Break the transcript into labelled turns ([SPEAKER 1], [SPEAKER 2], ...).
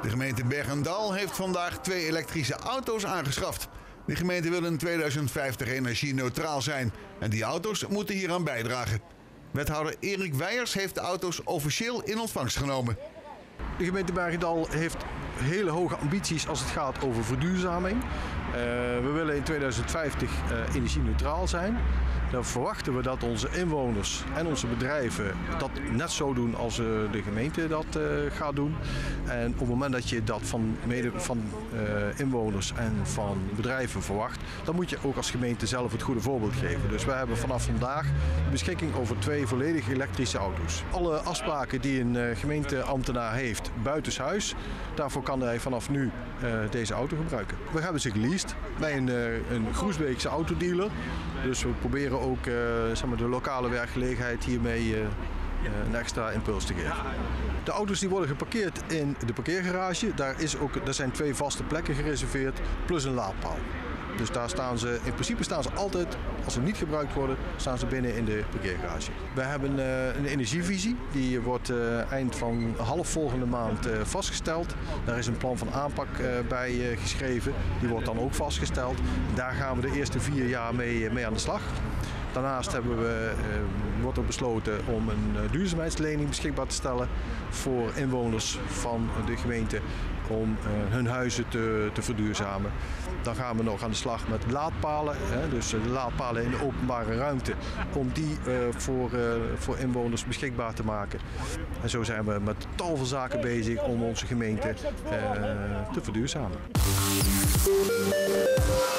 [SPEAKER 1] De gemeente Berg en Dal heeft vandaag 2 elektrische auto's aangeschaft. De gemeente wil in 2050 energie-neutraal zijn en die auto's moeten hieraan bijdragen. Wethouder Erik Weijers heeft de auto's officieel in ontvangst genomen.
[SPEAKER 2] De gemeente Berg en Dal heeft hele hoge ambities als het gaat over verduurzaming. We willen in 2050 energie-neutraal zijn. Dan verwachten we dat onze inwoners en onze bedrijven dat net zo doen als de gemeente dat gaat doen. En op het moment dat je dat van inwoners en van bedrijven verwacht, dan moet je ook als gemeente zelf het goede voorbeeld geven. Dus wij hebben vanaf vandaag de beschikking over 2 volledig elektrische auto's. Alle afspraken die een gemeenteambtenaar heeft buitenshuis, daarvoor kan hij vanaf nu deze auto gebruiken. We hebben ze geleased bij een Groesbeekse autodealer. Dus we proberen ook de lokale werkgelegenheid hiermee een extra impuls te geven. De auto's die worden geparkeerd in de parkeergarage. Daar zijn 2 vaste plekken gereserveerd, plus een laadpaal. Dus daar staan ze, in principe staan ze altijd, als ze niet gebruikt worden, staan ze binnen in de parkeergarage. We hebben een energievisie, die wordt eind van half volgende maand vastgesteld. Daar is een plan van aanpak bij geschreven, die wordt dan ook vastgesteld. Daar gaan we de eerste 4 jaar mee aan de slag. Daarnaast wordt er besloten om een duurzaamheidslening beschikbaar te stellen voor inwoners van de gemeente om hun huizen te verduurzamen. Dan gaan we nog aan de slag met laadpalen, dus de laadpalen in de openbare ruimte, om die voor inwoners beschikbaar te maken. En zo zijn we met tal van zaken bezig om onze gemeente te verduurzamen.